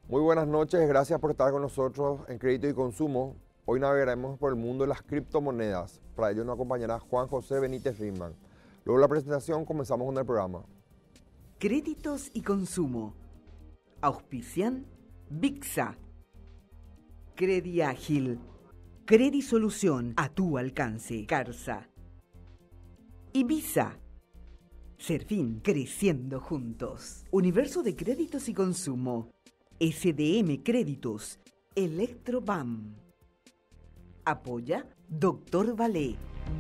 Muy buenas noches, gracias por estar con nosotros en Crédito y Consumo. Hoy navegaremos por el mundo de las criptomonedas. Para ello nos acompañará Juan José Benítez Riemann. Luego de la presentación comenzamos con el programa. Créditos y Consumo. Auspician VIXA. Crediágil. Credisolución a tu alcance. Carsa. Ibiza. Serfín, creciendo juntos. Universo de Créditos y Consumo. SDM Créditos. Electrobam. Apoya Dr. Valé.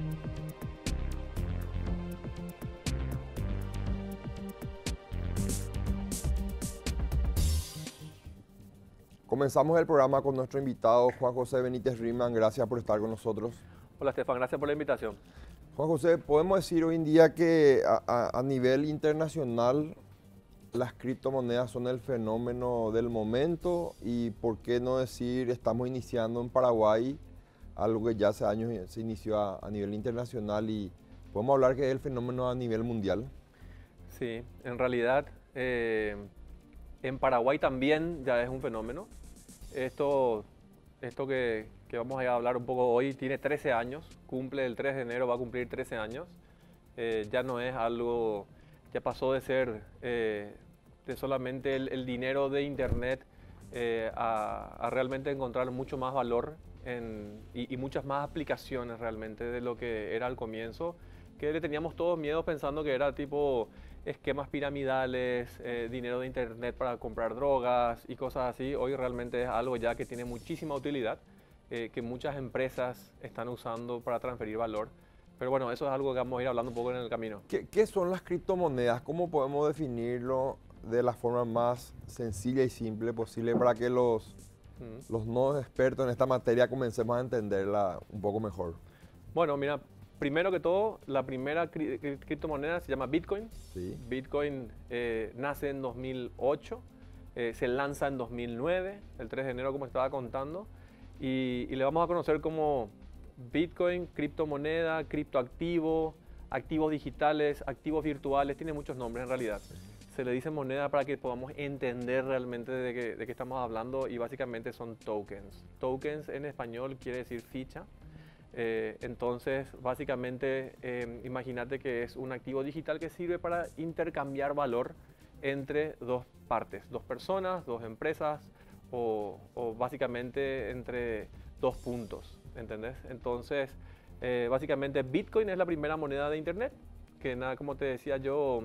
Comenzamos el programa con nuestro invitado Juan José Benítez Riemann. Gracias por estar con nosotros. Hola Estefan, gracias por la invitación. Juan José, podemos decir hoy en día que a nivel internacional las criptomonedas son el fenómeno del momento y por qué no decir estamos iniciando en Paraguay algo que ya hace años se inició a nivel internacional y podemos hablar que es el fenómeno a nivel mundial. Sí, en realidad en Paraguay también ya es un fenómeno. Esto que vamos a hablar un poco hoy tiene 13 años, cumple el 3 de enero, va a cumplir 13 años. Ya no es algo, ya pasó de ser de solamente el dinero de internet a realmente encontrar mucho más valor y muchas más aplicaciones realmente de lo que era al comienzo, que le teníamos todos miedo pensando que era tipo esquemas piramidales, dinero de internet para comprar drogas y cosas así. Hoy realmente es algo ya que tiene muchísima utilidad, que muchas empresas están usando para transferir valor. Pero bueno, eso es algo que vamos a ir hablando un poco en el camino. ¿Qué son las criptomonedas? ¿Cómo podemos definirlo de la forma más sencilla y simple posible para que los no expertos en esta materia comencemos a entenderla un poco mejor? Bueno, mira, primero que todo, la primera criptomoneda se llama Bitcoin. Sí. Bitcoin nace en 2008, se lanza en 2009, el 3 de enero como estaba contando, y le vamos a conocer como Bitcoin, criptomoneda, criptoactivo, activos digitales, activos virtuales, tiene muchos nombres en realidad. Se le dice moneda para que podamos entender realmente de qué estamos hablando y básicamente son tokens. Tokens en español quiere decir ficha. Entonces, básicamente, imagínate que es un activo digital que sirve para intercambiar valor entre dos partes, dos personas, dos empresas o básicamente entre dos puntos, ¿entendés? Entonces, básicamente Bitcoin es la primera moneda de internet que, como te decía yo,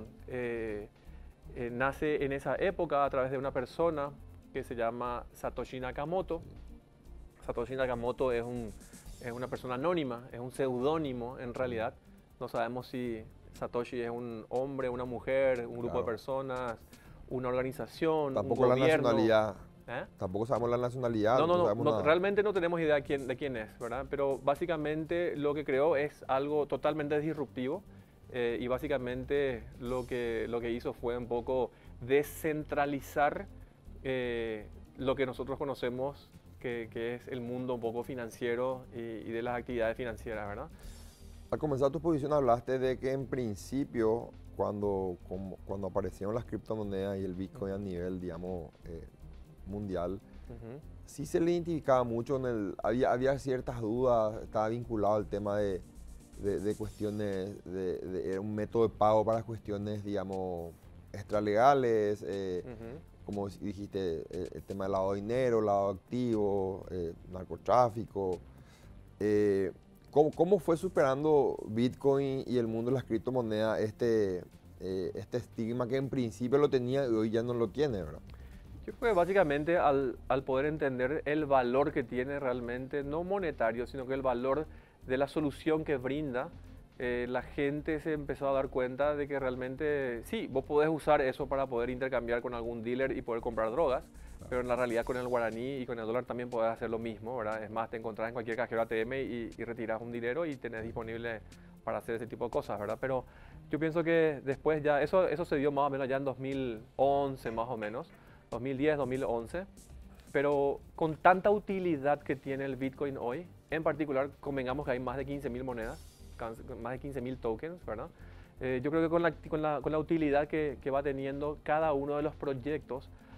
nace en esa época a través de una persona que se llama Satoshi Nakamoto. Satoshi Nakamoto es una persona anónima, es un seudónimo en realidad. No sabemos si Satoshi es un hombre, una mujer, un grupo de personas, una organización, Tampoco un la gobierno. nacionalidad. ¿Eh? Tampoco sabemos la nacionalidad. No, realmente no tenemos idea de quién es, ¿verdad? Pero básicamente lo que creó es algo totalmente disruptivo y básicamente lo que hizo fue un poco descentralizar lo que nosotros conocemos que es el mundo un poco financiero y de las actividades financieras, ¿verdad? Al comenzar tu exposición hablaste de que en principio, cuando aparecieron las criptomonedas y el Bitcoin a nivel, digamos, mundial, sí se le identificaba mucho, había ciertas dudas, estaba vinculado al tema de cuestiones, era un método de pago para cuestiones, digamos, extralegales, como dijiste, el tema del lavado de dinero, lavado de activos, narcotráfico. ¿Cómo fue superando Bitcoin y el mundo de las criptomonedas este estigma que en principio lo tenía y hoy ya no lo tiene, ¿verdad? Yo creo que básicamente al poder entender el valor que tiene realmente, no monetario, sino que el valor de la solución que brinda, la gente se empezó a dar cuenta de que realmente, sí, vos podés usar eso para poder intercambiar con algún dealer y poder comprar drogas, pero en la realidad con el guaraní y con el dólar también podés hacer lo mismo, ¿verdad? Es más, te encontrás en cualquier cajero ATM y retirás un dinero y tenés disponible para hacer ese tipo de cosas, ¿verdad? Pero yo pienso que después ya, eso se dio más o menos ya en 2011 más o menos, 2010, 2011, pero con tanta utilidad que tiene el Bitcoin hoy, en particular, convengamos que hay más de 15.000 monedas, más de 15.000 tokens, ¿verdad? Yo creo que con la utilidad que va teniendo cada uno de los proyectos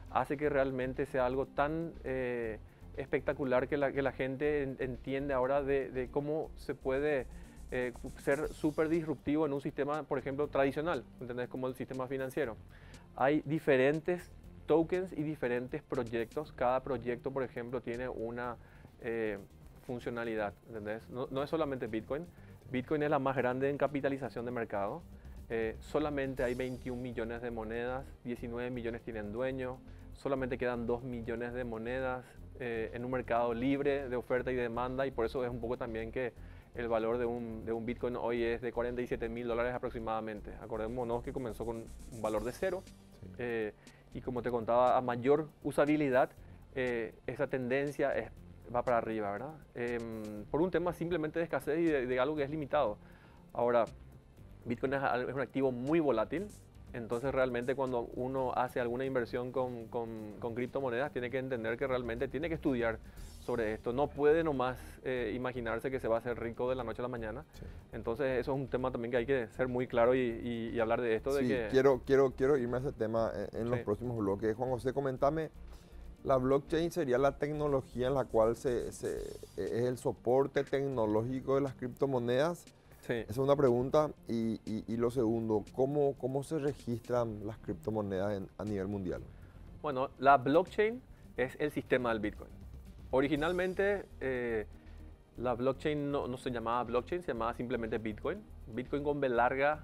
hace que realmente sea algo tan espectacular que la gente entiende ahora de cómo se puede ser súper disruptivo en un sistema, por ejemplo, tradicional, ¿entendés? Como el sistema financiero. Hay diferentes tokens y diferentes proyectos. Cada proyecto, por ejemplo, tiene una funcionalidad, ¿entendés? No es solamente Bitcoin. Bitcoin es la más grande en capitalización de mercado. Solamente hay 21 millones de monedas, 19 millones tienen dueño, solamente quedan 2 millones de monedas en un mercado libre de oferta y demanda, y por eso es un poco también que el valor de un Bitcoin hoy es de $47.000 aproximadamente. Acordémonos que comenzó con un valor de cero, sí. Y como te contaba, a mayor usabilidad, esa tendencia va para arriba, ¿verdad? Por un tema simplemente de escasez y de algo que es limitado. Ahora, Bitcoin es un activo muy volátil, entonces realmente cuando uno hace alguna inversión con criptomonedas tiene que entender que realmente tiene que estudiar sobre esto. No puede nomás imaginarse que se va a hacer rico de la noche a la mañana. Sí. Entonces eso es un tema también que hay que ser muy claro y hablar de esto. Sí, de que quiero irme a ese tema en los próximos bloques. Juan José, comentame, la blockchain sería la tecnología en la cual es el soporte tecnológico de las criptomonedas. Sí. Esa es una pregunta. Y lo segundo, ¿cómo se registran las criptomonedas a nivel mundial? Bueno, la blockchain es el sistema del Bitcoin. Originalmente la blockchain no se llamaba blockchain, se llamaba simplemente Bitcoin. Bitcoin con B larga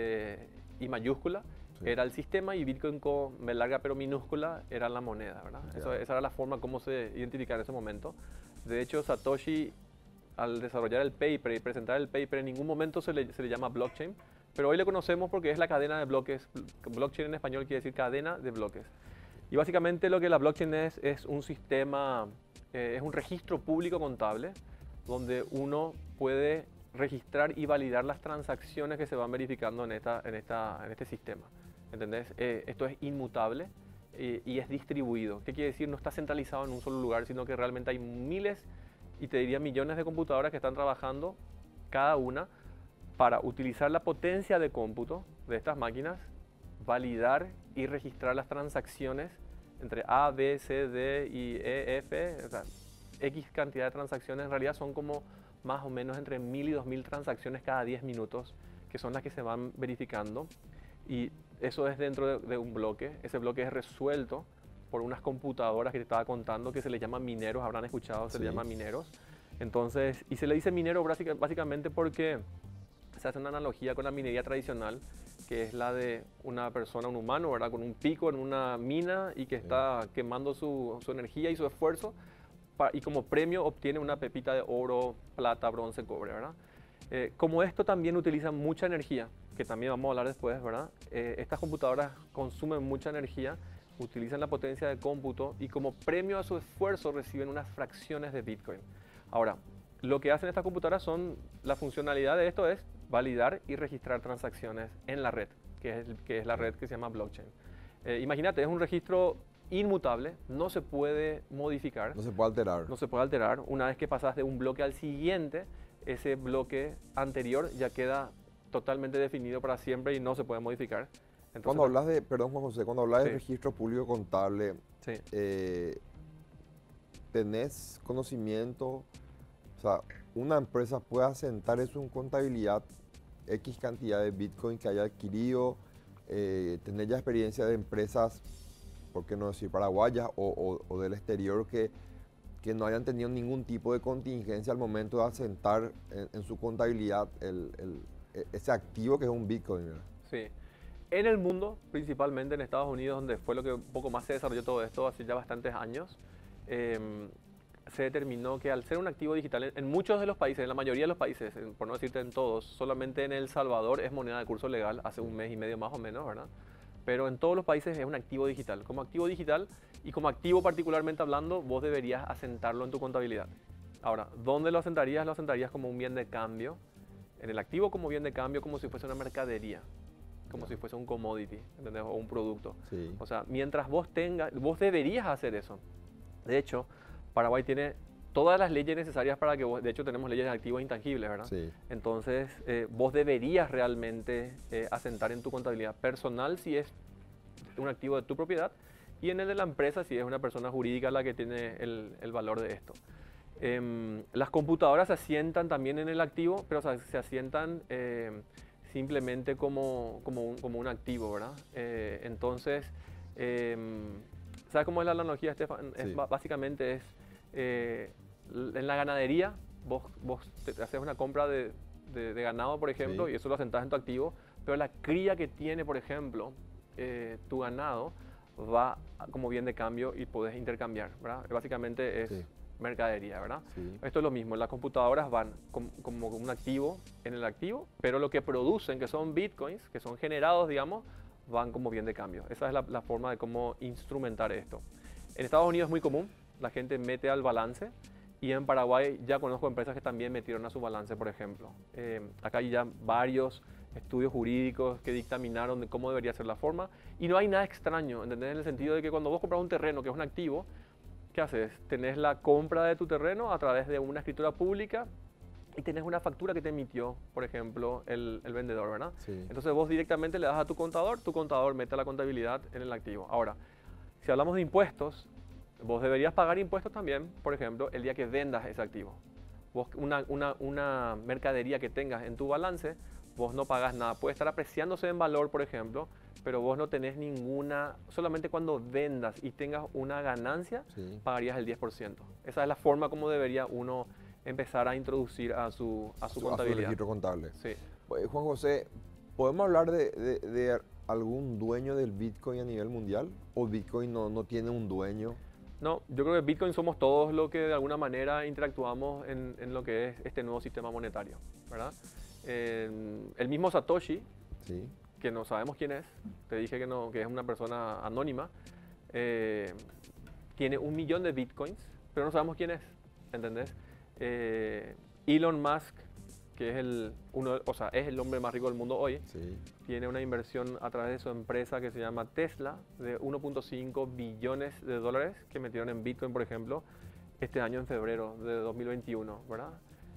y mayúscula sí. Era el sistema, y Bitcoin con B larga pero minúscula era la moneda, ¿verdad? Esa era la forma como se identificaba en ese momento. De hecho, Satoshi, al desarrollar el paper y presentar el paper, en ningún momento se le llama blockchain, pero hoy le conocemos porque es la cadena de bloques. Blockchain en español quiere decir cadena de bloques. Y básicamente lo que la blockchain es un sistema, es un registro público contable donde uno puede registrar y validar las transacciones que se van verificando en este sistema. ¿Entendés? Esto es inmutable y es distribuido. ¿Qué quiere decir? No está centralizado en un solo lugar, sino que realmente hay miles y te diría millones de computadoras que están trabajando cada una para utilizar la potencia de cómputo de estas máquinas, validar y registrar las transacciones entre A, B, C, D y E, F, o sea, X cantidad de transacciones. En realidad son como más o menos entre 1000 y 2000 transacciones cada 10 minutos, que son las que se van verificando, y eso es dentro de un bloque. Ese bloque es resuelto por unas computadoras que te estaba contando que se les llama mineros, habrán escuchado, se les llama mineros. Entonces, y se le dice minero básicamente porque se hace una analogía con la minería tradicional, que es la de una persona, un humano, ¿verdad? Con un pico en una mina y que está quemando su energía y su esfuerzo, y como premio obtiene una pepita de oro, plata, bronce, cobre, ¿verdad? Como esto también utiliza mucha energía, que también vamos a hablar después, ¿verdad? Estas computadoras consumen mucha energía, utilizan la potencia de cómputo y como premio a su esfuerzo reciben unas fracciones de Bitcoin. Ahora, lo que hacen estas computadoras la funcionalidad de esto es validar y registrar transacciones en la red, que es la red que se llama blockchain. Imagínate, es un registro inmutable, no se puede modificar. No se puede alterar. No se puede alterar. Una vez que pasas de un bloque al siguiente, ese bloque anterior ya queda totalmente definido para siempre y no se puede modificar. Entonces, cuando hablas de, perdón Juan José, cuando hablas de registro público contable, ¿tenés conocimiento? O sea, una empresa puede asentar eso en contabilidad, X cantidad de Bitcoin que haya adquirido, tener ya experiencia de empresas, por qué no decir paraguayas o del exterior, que no hayan tenido ningún tipo de contingencia al momento de asentar en su contabilidad ese activo que es un Bitcoin, ¿verdad? Sí. En el mundo, principalmente en Estados Unidos, donde fue lo que un poco más se desarrolló todo esto hace ya bastantes años, se determinó que al ser un activo digital, en muchos de los países, en la mayoría de los países, por no decirte en todos, solamente en El Salvador es moneda de curso legal, hace un mes y medio más o menos, ¿verdad? Pero en todos los países es un activo digital. Como activo digital y como activo particularmente hablando, vos deberías asentarlo en tu contabilidad. Ahora, ¿dónde lo asentarías? Lo asentarías como un bien de cambio, en el activo como bien de cambio, como si fuese una mercadería, como si fuese un commodity, ¿entendés? O un producto. Sí. O sea, mientras vos deberías hacer eso. De hecho, Paraguay tiene todas las leyes necesarias para que vos, de hecho tenemos leyes de activos intangibles, ¿verdad? Sí. Entonces, vos deberías realmente asentar en tu contabilidad personal si es un activo de tu propiedad y en el de la empresa si es una persona jurídica la que tiene el valor de esto. Las computadoras se asientan también en el activo, pero se asientan simplemente como un activo, ¿verdad? Entonces, ¿sabes cómo es la analogía, Estefan? Sí. Básicamente en la ganadería, vos te haces una compra de ganado, por ejemplo, Sí. y eso lo asentás en tu activo, pero la cría que tiene, por ejemplo, tu ganado va como bien de cambio y podés intercambiar, ¿verdad? Básicamente es Sí. mercadería, ¿verdad? Sí. Esto es lo mismo, las computadoras van como un activo en el activo, pero lo que producen, que son bitcoins, que son generados, digamos, van como bien de cambio. Esa es la forma de cómo instrumentar esto. En Estados Unidos es muy común, la gente mete al balance, y en Paraguay ya conozco empresas que también metieron a su balance, por ejemplo. Acá hay ya varios estudios jurídicos que dictaminaron de cómo debería ser la forma, y no hay nada extraño, ¿entendés? En el sentido de que cuando vos compras un terreno que es un activo, ¿qué haces? Tenés la compra de tu terreno a través de una escritura pública y tenés una factura que te emitió, por ejemplo, el vendedor, ¿verdad? Sí. Entonces vos directamente le das a tu contador mete la contabilidad en el activo. Ahora, si hablamos de impuestos, vos deberías pagar impuestos también, por ejemplo, el día que vendas ese activo. Vos una mercadería que tengas en tu balance, vos no pagas nada. Puede estar apreciándose en valor, por ejemplo, pero vos no tenés ninguna, solamente cuando vendas y tengas una ganancia, Sí. pagarías el 10%. Esa es la forma como debería uno empezar a introducir a su A su contabilidad. registro contable. Sí. Juan José, ¿podemos hablar de algún dueño del Bitcoin a nivel mundial? ¿O Bitcoin no tiene un dueño? No, yo creo que Bitcoin somos todos los que de alguna manera interactuamos en lo que es este nuevo sistema monetario, ¿verdad? El mismo Satoshi, Sí. que no sabemos quién es, te dije que, no, que es una persona anónima, tiene 1 millón de Bitcoins, pero no sabemos quién es, ¿entendés? Elon Musk, que es es el hombre más rico del mundo hoy, Sí. tiene una inversión a través de su empresa que se llama Tesla de 1.5 billones de dólares que metieron en Bitcoin, por ejemplo, este año en febrero de 2021, ¿verdad?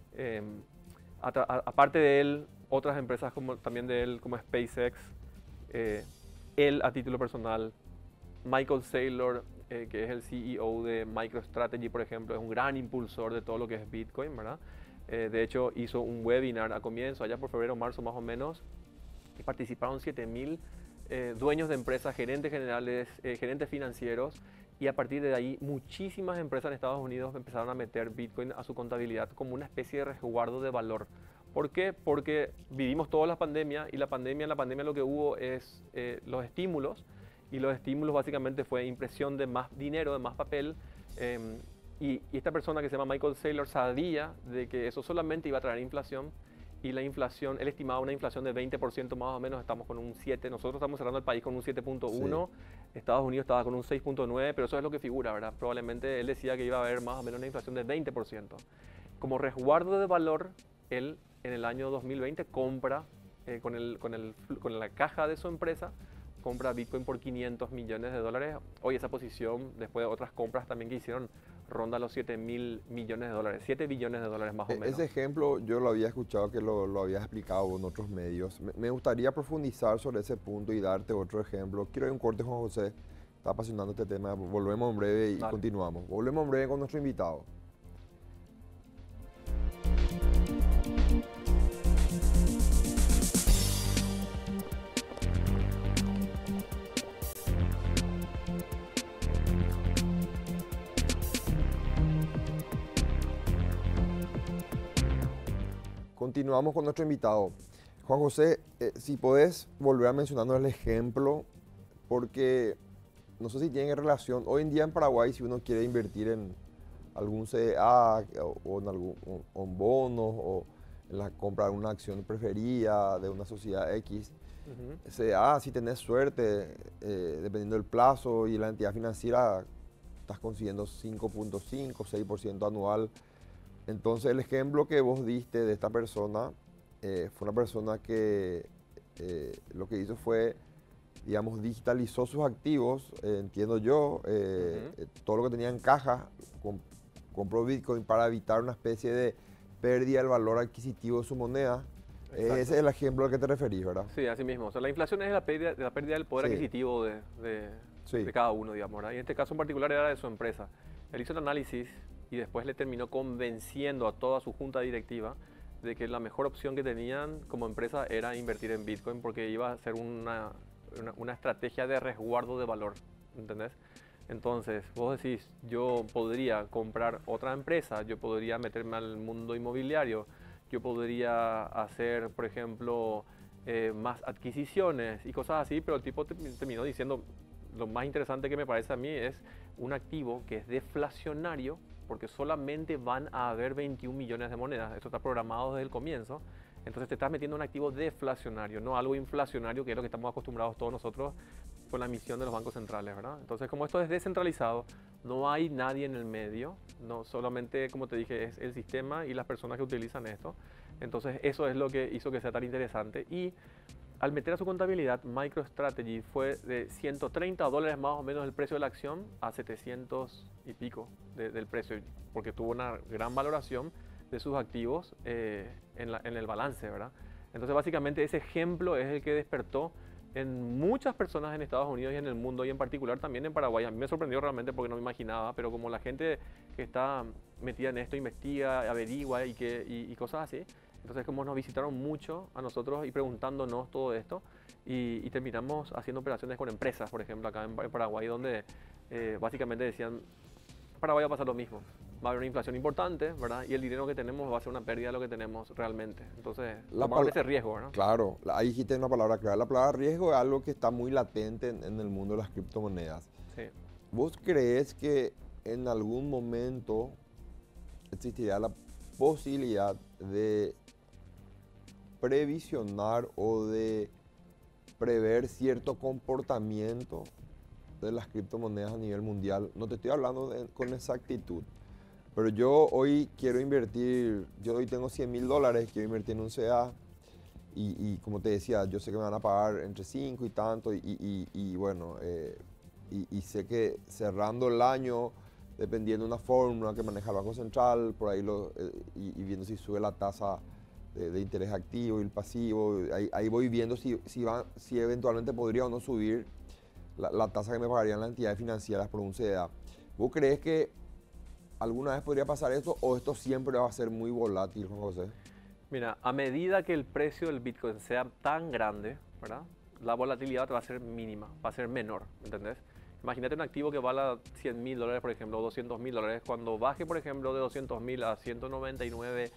Aparte de él, otras empresas también de él, como SpaceX, él a título personal, Michael Saylor, que es el CEO de MicroStrategy, por ejemplo, es un gran impulsor de todo lo que es Bitcoin, ¿verdad? De hecho, hizo un webinar a comienzo, allá por febrero o marzo más o menos, y participaron 7.000 dueños de empresas, gerentes generales, gerentes financieros, y a partir de ahí muchísimas empresas en Estados Unidos empezaron a meter Bitcoin a su contabilidad como una especie de resguardo de valor. ¿Por qué? Porque vivimos toda la pandemia y en la pandemia lo que hubo es los estímulos, y los estímulos básicamente fue impresión de más dinero, de más papel, y esta persona que se llama Michael Saylor sabía de que eso solamente iba a traer inflación, y la inflación, él estimaba una inflación de 20% más o menos, estamos con un 7, nosotros estamos cerrando el país con un 7.1, sí. Estados Unidos estaba con un 6.9, pero eso es lo que figura, ¿verdad? Probablemente él decía que iba a haber más o menos una inflación de 20%. Como resguardo de valor, él en el año 2020 compra, con la caja de su empresa, compra Bitcoin por 500 millones de dólares. Hoy esa posición, después de otras compras también que hicieron, ronda los 7.000 millones de dólares, 7 billones de dólares más o menos. Ese ejemplo yo lo había escuchado que lo habías explicado en otros medios. Me gustaría profundizar sobre ese punto y darte otro ejemplo. Quiero ir a un corte, Juan José. Está apasionando este tema. Volvemos en breve y Dale. continuamos. Volvemos en breve con nuestro invitado. Continuamos con nuestro invitado. Juan José, si podés volver a mencionarnos el ejemplo, porque no sé si tiene relación, hoy en día en Paraguay, si uno quiere invertir en algún CDA o en bonos o en la compra de una acción preferida de una sociedad X, CDA, si tenés suerte, dependiendo del plazo y la entidad financiera, estás consiguiendo 5.5, 6% anual. Entonces el ejemplo que vos diste de esta persona fue una persona que lo que hizo fue, digamos, digitalizó sus activos, entiendo yo, todo lo que tenía en caja, compró Bitcoin para evitar una especie de pérdida del valor adquisitivo de su moneda. Ese es el ejemplo al que te referís, ¿verdad? Sí, así mismo. O sea, la inflación es la pérdida del poder Sí. adquisitivo de Sí. de cada uno, digamos, ¿verdad? Y en este caso en particular era de su empresa. Él hizo el análisis y después le terminó convenciendo a toda su junta directiva de que la mejor opción que tenían como empresa era invertir en Bitcoin porque iba a ser una estrategia de resguardo de valor, ¿entendés? Entonces, vos decís, yo podría comprar otra empresa, yo podría meterme al mundo inmobiliario, yo podría hacer, por ejemplo, más adquisiciones y cosas así, pero el tipo terminó diciendo, lo más interesante que me parece a mí es un activo que es deflacionario, porque solamente van a haber 21 millones de monedas. Esto está programado desde el comienzo. Entonces te estás metiendo en un activo deflacionario, no algo inflacionario, que es lo que estamos acostumbrados todos nosotros con la emisión de los bancos centrales, ¿verdad? Entonces, como esto es descentralizado, no hay nadie en el medio, no solamente, como te dije, es el sistema y las personas que utilizan esto. Entonces, eso es lo que hizo que sea tan interesante. Y al meter a su contabilidad, MicroStrategy fue de $130 más o menos el precio de la acción a 700 y pico del precio, porque tuvo una gran valoración de sus activos en el balance, ¿verdad? Entonces, básicamente, ese ejemplo es el que despertó en muchas personas en Estados Unidos y en el mundo, y en particular también en Paraguay. A mí me sorprendió realmente porque no me imaginaba, pero como la gente que está metida en esto investiga, averigua y cosas así, entonces como nos visitaron mucho a nosotros y preguntándonos todo esto, y terminamos haciendo operaciones con empresas, por ejemplo, acá en Paraguay, donde básicamente decían, Paraguay va a pasar lo mismo. Va a haber una inflación importante, ¿verdad? Y el dinero que tenemos va a ser una pérdida de lo que tenemos realmente. Entonces, tomar ese riesgo, ¿verdad? Claro, ahí dijiste una palabra clave. La palabra riesgo es algo que está muy latente en el mundo de las criptomonedas. Sí. ¿Vos crees que en algún momento existirá la posibilidad de previsionar o de prever cierto comportamiento de las criptomonedas a nivel mundial? No te estoy hablando con exactitud, pero yo hoy quiero invertir, yo hoy tengo $100,000, quiero invertir en un CA y como te decía, yo sé que me van a pagar entre 5 y tanto y bueno, y sé que cerrando el año, dependiendo de una fórmula que maneja el Banco Central, por ahí y viendo si sube la tasa de interés activo y el pasivo, ahí voy viendo si eventualmente podría o no subir la tasa que me pagarían las entidades financieras por un CDA. ¿Vos crees que alguna vez podría pasar esto o esto siempre va a ser muy volátil, Juan José? Mira, a medida que el precio del Bitcoin sea tan grande, ¿verdad? La volatilidad va a ser mínima, va a ser menor, ¿entendés? Imagínate un activo que vale $100,000, por ejemplo, o $200,000. Cuando baje, por ejemplo, de 200,000 a 199,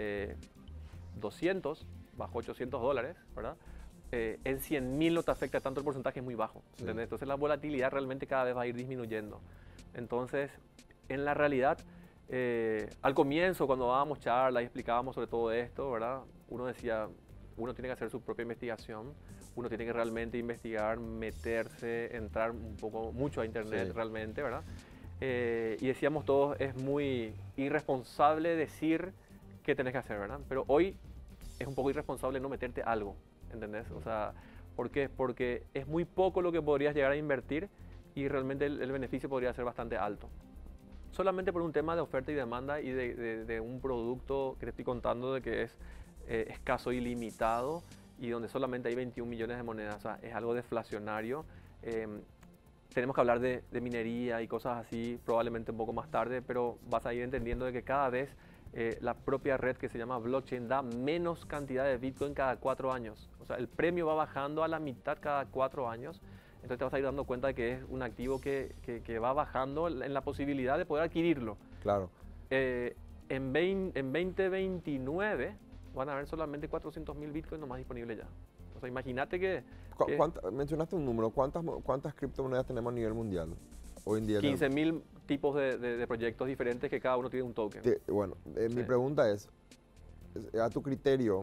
200, bajo $800, ¿verdad? En 100,000 no te afecta tanto, el porcentaje es muy bajo, ¿entendés? Sí. Entonces la volatilidad realmente cada vez va a ir disminuyendo. Entonces, en la realidad, al comienzo, cuando dábamos charlas y explicábamos sobre todo esto, ¿verdad? Uno decía, uno tiene que hacer su propia investigación, uno tiene que realmente investigar, meterse, entrar mucho a internet, sí, realmente, ¿verdad? Y decíamos todos, es muy irresponsable decir qué tenés que hacer, ¿verdad? Pero hoy es un poco irresponsable no meterte algo, ¿entendés? O sea, ¿por qué? Porque es muy poco lo que podrías llegar a invertir y realmente el beneficio podría ser bastante alto. Solamente por un tema de oferta y demanda y de un producto que te estoy contando de que es escaso y limitado y donde solamente hay 21 millones de monedas, o sea, es algo deflacionario. Tenemos que hablar de minería y cosas así probablemente un poco más tarde, pero vas a ir entendiendo de que cada vez la propia red que se llama blockchain da menos cantidad de Bitcoin cada 4 años. O sea, el premio va bajando a la mitad cada 4 años. Entonces te vas a ir dando cuenta de que es un activo que va bajando en la posibilidad de poder adquirirlo. Claro. En 2029 van a haber solamente 400,000 Bitcoin nomás disponibles ya. O sea, imagínate que... Mencionaste un número, ¿cuántas criptomonedas tenemos a nivel mundial? Hoy en día 15,000 tipos de proyectos diferentes que cada uno tiene un token. Bueno, mi pregunta es, a tu criterio,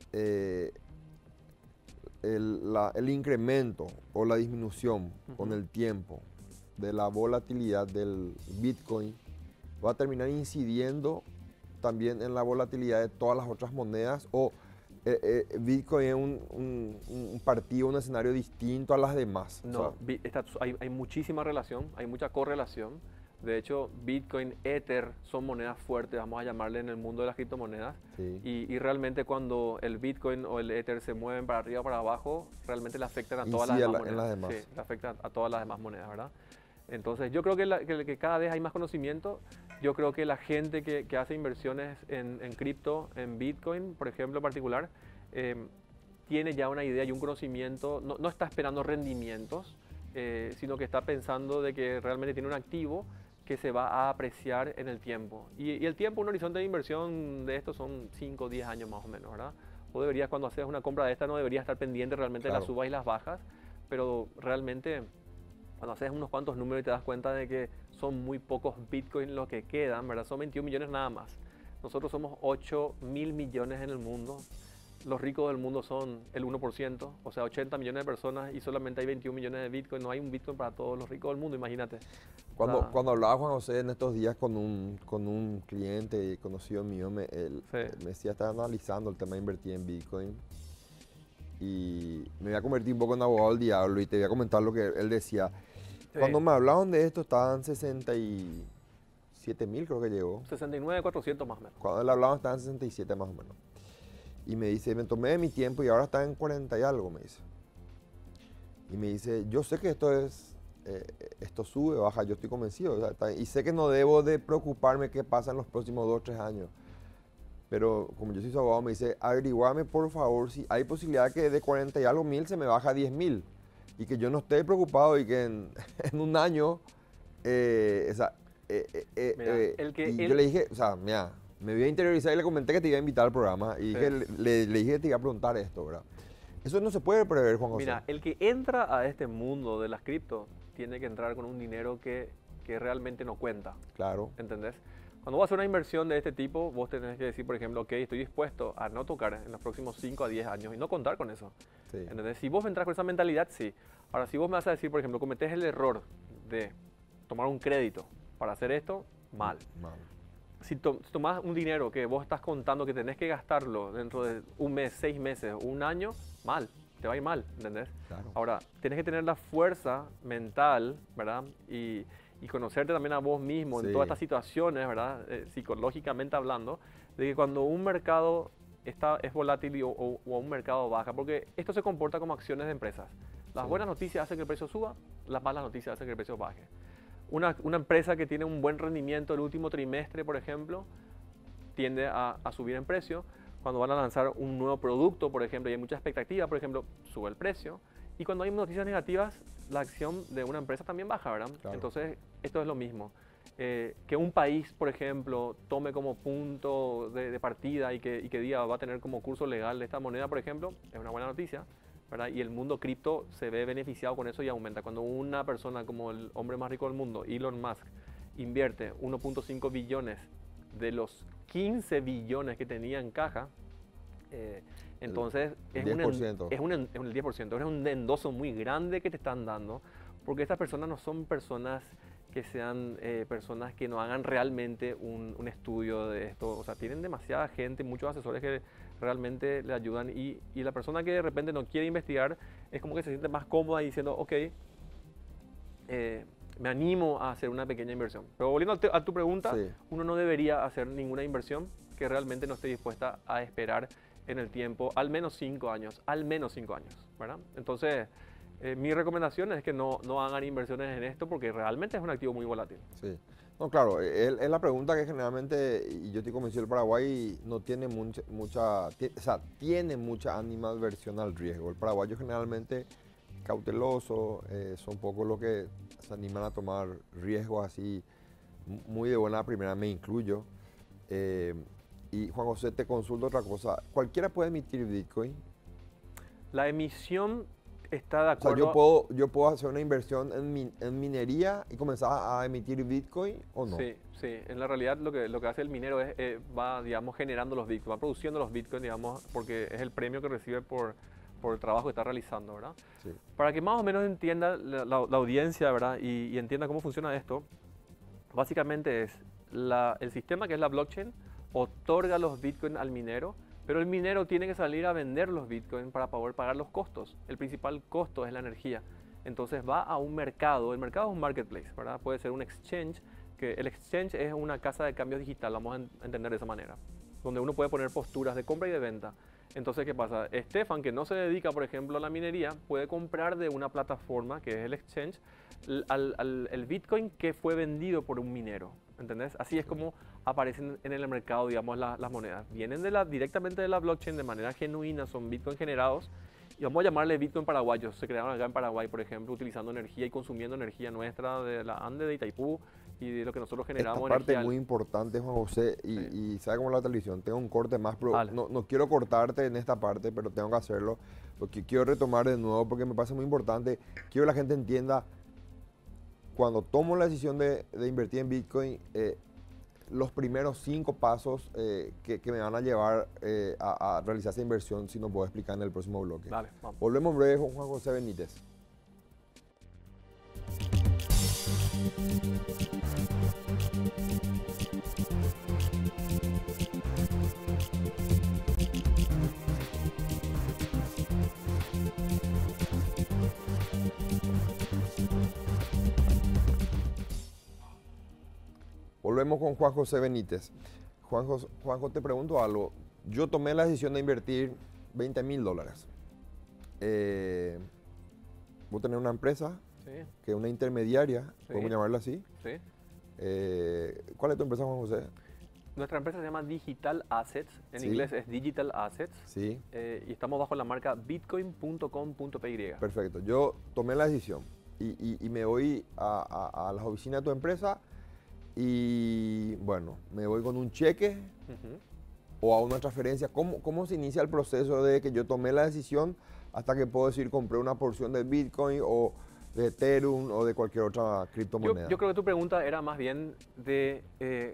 el incremento o la disminución con el tiempo de la volatilidad del Bitcoin va a terminar incidiendo también en la volatilidad de todas las otras monedas, o Bitcoin es un partido, un escenario distinto a las demás? No, o sea, hay muchísima relación, hay mucha correlación. De hecho, Bitcoin, Ether son monedas fuertes, vamos a llamarle en el mundo de las criptomonedas. Sí. Y realmente cuando el Bitcoin o el Ether se mueven para arriba o para abajo, realmente le afectan a todas las demás monedas. En las demás. Sí, le afectan a todas las demás monedas, ¿verdad? Entonces, yo creo que cada vez hay más conocimiento. Yo creo que la gente que hace inversiones en cripto, en Bitcoin, por ejemplo, en particular, tiene ya una idea y un conocimiento, no está esperando rendimientos, sino que está pensando de que realmente tiene un activo que se va a apreciar en el tiempo. Y el tiempo, un horizonte de inversión de esto son 5 o 10 años más o menos, ¿verdad? O deberías, cuando haces una compra de esta, no deberías estar pendiente realmente de las subas y las bajas, pero realmente cuando haces unos cuantos números y te das cuenta de que son muy pocos Bitcoin los que quedan, ¿verdad? Son 21 millones nada más. Nosotros somos 8.000 millones en el mundo. Los ricos del mundo son el 1%, o sea, 80 millones de personas y solamente hay 21 millones de Bitcoin. No hay un Bitcoin para todos los ricos del mundo, imagínate. Cuando hablaba Juan José en estos días con un cliente conocido mío, él me decía, estaba analizando el tema de invertir en Bitcoin y me voy a convertir un poco en abogado del diablo y te voy a comentar lo que él decía. Sí. Cuando me hablaban de esto estaban 67.000 creo que llegó. 69.400 más o menos. Cuando le hablaban estaban 67 más o menos. Y me dice, me tomé mi tiempo y ahora está en 40 y algo, me dice. Y me dice, yo sé que esto sube, baja, yo estoy convencido. O sea, y sé que no debo de preocuparme qué pasa en los próximos 2 o 3 años. Pero como yo soy su abogado, me dice, averiguame por favor si hay posibilidad que de 40 y algo mil se me baja a 10.000. Y que yo no esté preocupado y que en un año, yo le dije, o sea, mira, me voy a interiorizar y le comenté que te iba a invitar al programa y dije, le dije que te iba a preguntar esto, ¿verdad? Eso no se puede prever, Juan José. Mira, el que entra a este mundo de las cripto tiene que entrar con un dinero que realmente no cuenta. Claro. ¿Entendés? Cuando vos haces una inversión de este tipo, vos tenés que decir, por ejemplo, ok, estoy dispuesto a no tocar en los próximos 5 a 10 años y no contar con eso. Sí. ¿Entendés? Si vos entras con esa mentalidad, sí. Ahora, si vos me vas a decir, por ejemplo, cometés el error de tomar un crédito para hacer esto, mal. Si tomás un dinero que vos estás contando que tenés que gastarlo dentro de un mes, 6 meses, un año, mal. Te va a ir mal, ¿entendés? Claro. Ahora, tenés que tener la fuerza mental, ¿verdad? Y conocerte también a vos mismo en todas estas situaciones, ¿verdad? Psicológicamente hablando, de que cuando un mercado es volátil o un mercado baja, porque esto se comporta como acciones de empresas. Las buenas noticias hacen que el precio suba, las malas noticias hacen que el precio baje. Una empresa que tiene un buen rendimiento el último trimestre, por ejemplo, tiende a subir en precio. Cuando van a lanzar un nuevo producto, por ejemplo, y hay mucha expectativa, por ejemplo, sube el precio. Y cuando hay noticias negativas, la acción de una empresa también baja, ¿verdad? Claro. Entonces, esto es lo mismo. Que un país, por ejemplo, tome como punto de partida y que diga va a tener como curso legal esta moneda, por ejemplo, es una buena noticia, ¿verdad? Y el mundo cripto se ve beneficiado con eso y aumenta. Cuando una persona como el hombre más rico del mundo, Elon Musk, invierte 1.5 billones de los 15 billones que tenía en caja, entonces es un 10%, es un endoso muy grande que te están dando, porque estas personas no son personas que sean personas que no hagan realmente un estudio de esto. O sea, tienen demasiada gente, muchos asesores que realmente le ayudan y la persona que de repente no quiere investigar es como que se siente más cómoda diciendo, ok, me animo a hacer una pequeña inversión. Pero volviendo a tu pregunta, uno no debería hacer ninguna inversión que realmente no esté dispuesta a esperar en el tiempo, al menos 5 años, ¿verdad? Entonces, mi recomendación es que no hagan inversiones en esto porque realmente es un activo muy volátil. Sí. No, claro, es la pregunta que generalmente, y yo estoy convencido, el Paraguay no tiene tiene mucha animadversión al riesgo. El paraguayo generalmente cauteloso, son pocos los que se animan a tomar riesgos así muy de buena primera, me incluyo. Y Juan José, te consulto otra cosa. ¿Cualquiera puede emitir Bitcoin? La emisión está de acuerdo. O sea, yo puedo hacer una inversión en minería y comenzar a emitir Bitcoin o no. Sí. En la realidad lo que hace el minero es va, digamos, generando los Bitcoin, va produciendo los Bitcoin, digamos, porque es el premio que recibe por el trabajo que está realizando, ¿verdad? Sí. Para que más o menos entienda la audiencia, ¿verdad? Y entienda cómo funciona esto, básicamente es el sistema que es la blockchain otorga los Bitcoin al minero, pero el minero tiene que salir a vender los Bitcoin para poder pagar los costos. El principal costo es la energía. Entonces va a un mercado, el mercado es un marketplace, ¿verdad? Puede ser un exchange que el exchange es una casa de cambios digital, vamos a entender de esa manera, donde uno puede poner posturas de compra y de venta. Entonces, ¿qué pasa? Estefan, que no se dedica, por ejemplo, a la minería, puede comprar de una plataforma, que es el exchange, el Bitcoin que fue vendido por un minero. ¿Entendés? Así es como aparecen en el mercado, digamos, las monedas. Vienen directamente de la blockchain de manera genuina, son Bitcoin generados. Y vamos a llamarle Bitcoin paraguayos. Se crearon acá en Paraguay, por ejemplo, utilizando energía y consumiendo energía nuestra de la Ande, de Itaipú y de lo que nosotros generamos. Esta parte es muy importante, Juan José, y sabe cómo la televisión. Tengo un corte más, pero no quiero cortarte en esta parte, pero tengo que hacerlo. Porque quiero retomar de nuevo porque me parece muy importante. Quiero que la gente entienda, cuando tomo la decisión de invertir en Bitcoin, los primeros 5 pasos que me van a llevar a realizar esa inversión, si nos puedo explicar en el próximo bloque. Dale, vamos. Volvemos en breve con Juan José Benítez. Volvemos con Juan José Benítez. Juanjo, te pregunto algo. Yo tomé la decisión de invertir $20,000. Vos tenés una empresa, Sí, que es una intermediaria, Sí. podemos llamarla así. sí. ¿Cuál es tu empresa, Juan José? Nuestra empresa se llama Digital Assets, en Sí. inglés es Digital Assets, Sí, y estamos bajo la marca bitcoin.com.py. perfecto. Yo tomé la decisión y me voy a las oficinas de tu empresa y, bueno, me voy con un cheque Ujú. o a una transferencia. ¿Cómo se inicia el proceso de que yo tomé la decisión hasta que puedo decir compré una porción de Bitcoin o de Ethereum o de cualquier otra criptomoneda? Yo creo que tu pregunta era más bien de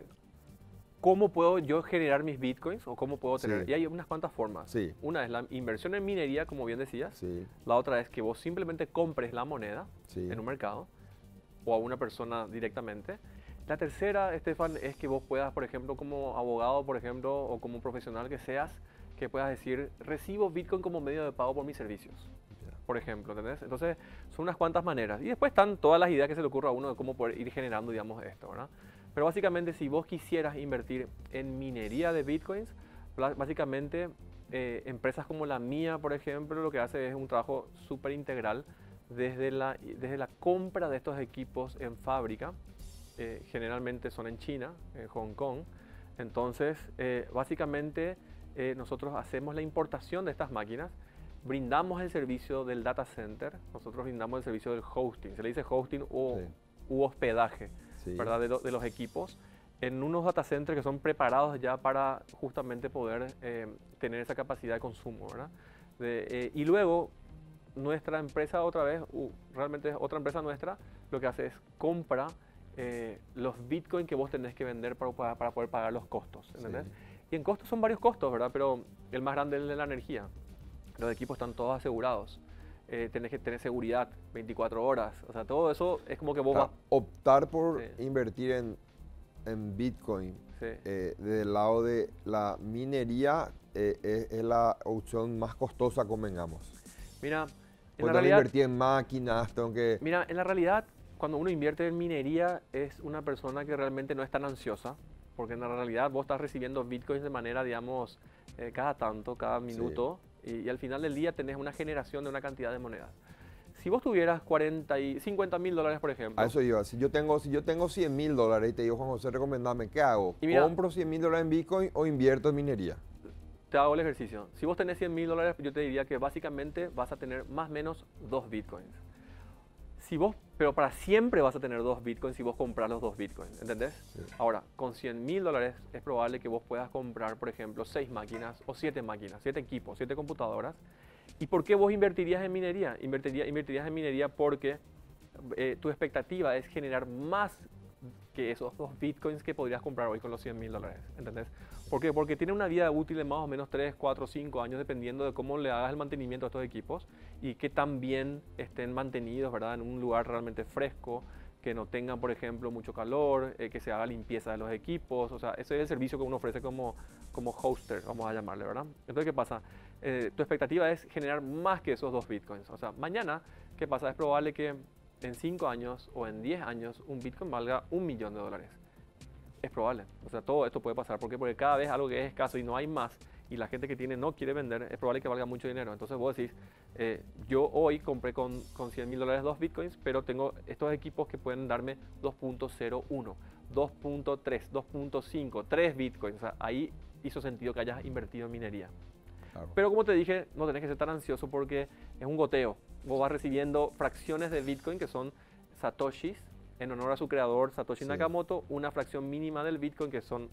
cómo puedo yo generar mis bitcoins o cómo puedo tener. Sí. Y hay unas cuantas formas. Sí. Una es la inversión en minería, como bien decías. Sí, La otra es que vos simplemente compres la moneda sí. en un mercado o a una persona directamente. La tercera, Estefan, es que vos puedas, por ejemplo, como abogado, por ejemplo, o como profesional que seas, que puedas decir, recibo Bitcoin como medio de pago por mis servicios, por ejemplo, ¿entendés? Entonces, son unas cuantas maneras. Y después están todas las ideas que se le ocurra a uno de cómo poder ir generando, digamos, esto, ¿verdad? Pero básicamente, si vos quisieras invertir en minería de Bitcoins, básicamente, empresas como la mía, por ejemplo, lo que hace es un trabajo súper integral desde la compra de estos equipos en fábrica. Generalmente son en China, en Hong Kong. Entonces, básicamente, nosotros hacemos la importación de estas máquinas, brindamos el servicio del data center, nosotros brindamos el servicio del hosting, se le dice hosting u hospedaje, Sí. ¿verdad? De los equipos, en unos data centers que son preparados ya para justamente poder tener esa capacidad de consumo, ¿verdad? Y luego, nuestra empresa otra vez, realmente es otra empresa nuestra, lo que hace es compra los bitcoins que vos tenés que vender para poder pagar los costos, ¿entendés? Sí. Y en costos son varios costos, ¿verdad? Pero el más grande es el de la energía. Los equipos están todos asegurados. Tenés que tener seguridad 24 horas. O sea, todo eso es como que vos vas... Optar por Sí. invertir en Bitcoin Sí. del lado de la minería es la opción más costosa, convengamos. Mira, en Porque la tengo que realidad... invertir en máquinas, tengo que... Mira, en la realidad, cuando uno invierte en minería, es una persona que realmente no es tan ansiosa, porque en la realidad vos estás recibiendo bitcoins de manera, digamos, cada tanto, cada minuto, y al final del día tenés una generación de una cantidad de monedas. Si vos tuvieras 40 y 50 mil dólares, por ejemplo, A eso iba. Si yo tengo $100,000 y te digo, Juan José, recomendame, ¿qué hago? Y mira- ¿Compro $100,000 en Bitcoin o invierto en minería? te hago el ejercicio. Si vos tenés 100 mil dólares, yo te diría que básicamente vas a tener más o menos 2 bitcoins. Pero para siempre vas a tener 2 bitcoins si vos compras los 2 bitcoins, ¿entendés? Sí. Ahora, con 100 mil dólares es probable que vos puedas comprar, por ejemplo, 6 máquinas o 7 máquinas, 7 equipos, 7 computadoras. ¿Y por qué vos invertirías en minería? Invertirías en minería porque tu expectativa es generar más que esos 2 bitcoins que podrías comprar hoy con los 100 mil dólares, ¿entendés? ¿Por qué? Porque tiene una vida útil de más o menos 3, 4, 5 años dependiendo de cómo le hagas el mantenimiento a estos equipos y que también estén mantenidos, ¿verdad? En un lugar realmente fresco, que no tengan, por ejemplo, mucho calor, que se haga limpieza de los equipos, o sea, ese es el servicio que uno ofrece como hoster, vamos a llamarle, ¿verdad? Entonces, ¿qué pasa? Tu expectativa es generar más que esos 2 bitcoins, o sea, mañana, ¿qué pasa? Es probable que en 5 años o en 10 años un Bitcoin valga $1.000.000. Es probable. O sea, todo esto puede pasar. ¿Por qué? Porque cada vez algo que es escaso y no hay más, y la gente que tiene no quiere vender, es probable que valga mucho dinero. Entonces vos decís, yo hoy compré con $100.000 2 Bitcoins, pero tengo estos equipos que pueden darme 2.01, 2.3, 2.5, 3 Bitcoins. O sea, ahí hizo sentido que hayas invertido en minería. Claro. Pero como te dije, no tenés que ser tan ansioso porque es un goteo. Vos vas recibiendo fracciones de Bitcoin que son satoshis, en honor a su creador, Satoshi Nakamoto, una fracción mínima del Bitcoin que son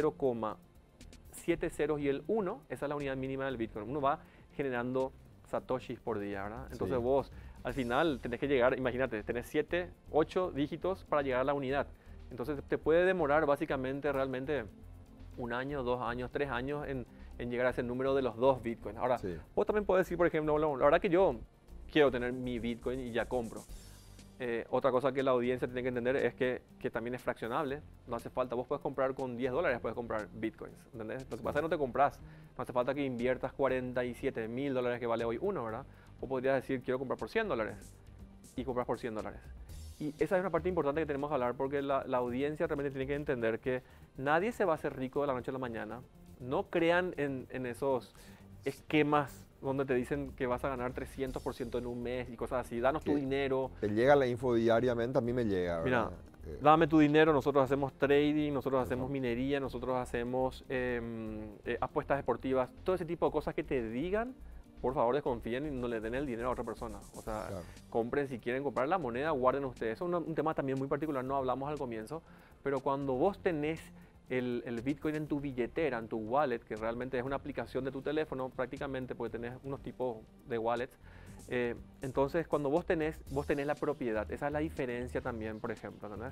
0,7 ceros y el 1, esa es la unidad mínima del Bitcoin. Uno va generando satoshis por día, ¿verdad? Entonces vos al final tenés que llegar, imagínate, tenés 7, 8 dígitos para llegar a la unidad. Entonces te puede demorar básicamente realmente 1 año, 2 años, 3 años en llegar a ese número de los 2 Bitcoins. Ahora, vos también podés decir, por ejemplo, la verdad que yo quiero tener mi Bitcoin y ya compro. Otra cosa que la audiencia tiene que entender es que también es fraccionable. No hace falta, vos puedes comprar con $10, puedes comprar Bitcoins, ¿entendés? Lo que pasa es que no te compras. No hace falta que inviertas $47.000 que vale hoy uno, ¿verdad? O podrías decir, quiero comprar por $100 y compras por $100. Y esa es una parte importante que tenemos que hablar porque la audiencia realmente tiene que entender que nadie se va a hacer rico de la noche a la mañana. No crean en esos esquemas donde te dicen que vas a ganar 300% en un mes y cosas así. Danos tu dinero. Te llega la info diariamente, a mí me llega, ¿verdad? Mira, dame tu dinero, nosotros hacemos trading, nosotros hacemos minería, nosotros hacemos apuestas deportivas, todo ese tipo de cosas que te digan, por favor desconfíen y no le den el dinero a otra persona. O sea, compren si quieren comprar la moneda, guarden ustedes. Eso es un tema también muy particular, no hablamos al comienzo, pero cuando vos tenés el Bitcoin en tu billetera, en tu wallet, que realmente es una aplicación de tu teléfono prácticamente, porque tenés unos tipos de wallets. Entonces, cuando vos tenés la propiedad. Esa es la diferencia también, por ejemplo, ¿entendés?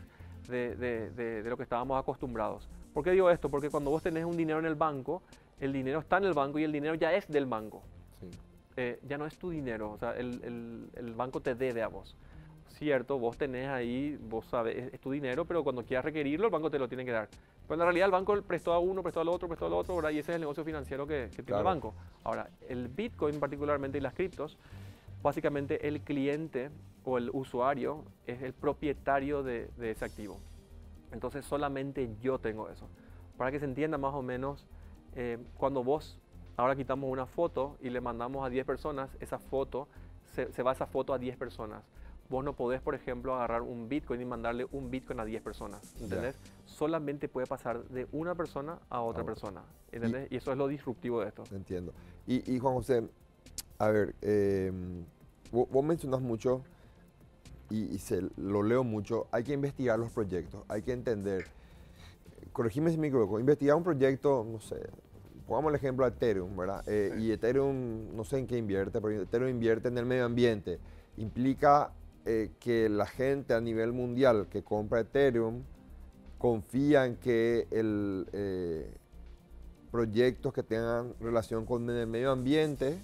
De lo que estábamos acostumbrados. ¿Por qué digo esto? Porque cuando vos tenés un dinero en el banco, el dinero está en el banco y el dinero ya es del banco. Ya no es tu dinero, o sea, el banco te debe a vos. Cierto, vos tenés ahí, vos sabes, es tu dinero, pero cuando quieras requerirlo, el banco te lo tiene que dar. Pero en realidad el banco prestó a uno, prestó al otro, ¿verdad? Y ese es el negocio financiero que tiene el banco. Ahora, el Bitcoin particularmente y las criptos, básicamente el cliente o el usuario es el propietario de ese activo. Entonces solamente yo tengo eso. Para que se entienda más o menos, cuando vos ahora quitamos una foto y le mandamos a 10 personas, esa foto, se va esa foto a 10 personas. Vos no podés, por ejemplo, agarrar un Bitcoin y mandarle un Bitcoin a 10 personas, ¿entendés? Solamente puede pasar de una persona a otra persona, ¿entendés? Y eso es lo disruptivo de esto. Entiendo. Y Juan José, a ver, vos mencionas mucho, y lo leo mucho, hay que investigar los proyectos, hay que entender, corregime si me equivoco, investigar un proyecto, no sé, pongamos el ejemplo de Ethereum, ¿verdad? Y Ethereum, no sé en qué invierte, pero Ethereum invierte en el medio ambiente. Implica que la gente a nivel mundial que compra Ethereum confía en que proyectos que tengan relación con el medio ambiente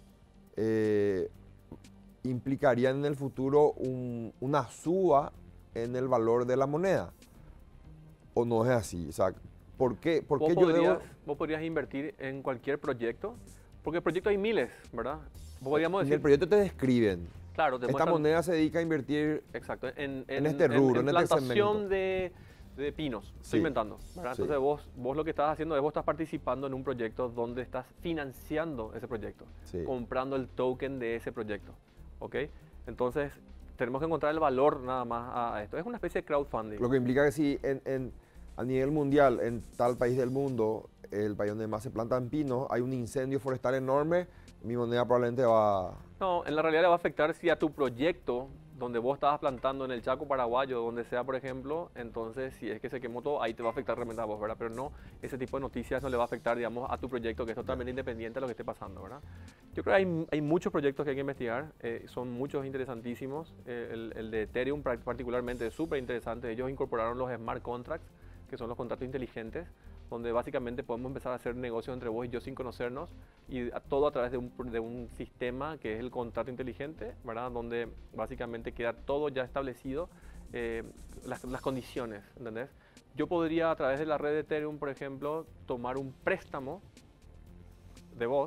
implicarían en el futuro una suba en el valor de la moneda. ¿O no es así? O sea, ¿por qué vos podrías invertir en cualquier proyecto? Porque proyectos hay miles, ¿verdad? Podríamos decir, en el proyecto te describen. Claro, esta moneda se dedica a invertir exacto, en este rubro, en este plantación de pinos, estoy inventando, ¿verdad? Entonces vos lo que estás haciendo es vos estás participando en un proyecto donde estás financiando ese proyecto, comprando el token de ese proyecto, ¿ok? Entonces tenemos que encontrar el valor nada más a esto. Es una especie de crowdfunding. Lo que implica que si a nivel mundial, en tal país del mundo, el país donde más se plantan pinos, hay un incendio forestal enorme, mi moneda probablemente va... No, en la realidad le va a afectar si a tu proyecto, donde vos estabas plantando en el Chaco paraguayo, donde sea, por ejemplo, entonces si es que se quemó todo, ahí te va a afectar realmente a vos, ¿verdad? Pero no, ese tipo de noticias no le va a afectar, digamos, a tu proyecto, que es totalmente independiente de lo que esté pasando, ¿verdad? Yo creo que hay muchos proyectos que hay que investigar, son muchos interesantísimos. El de Ethereum particularmente es súper interesante. Ellos incorporaron los smart contracts, que son los contratos inteligentes, donde básicamente podemos empezar a hacer negocios entre vos y yo sin conocernos, y todo a través de un sistema que es el contrato inteligente, ¿verdad? Donde básicamente queda todo ya establecido, las condiciones, ¿entendés? Yo podría a través de la red de Ethereum, por ejemplo, tomar un préstamo de vos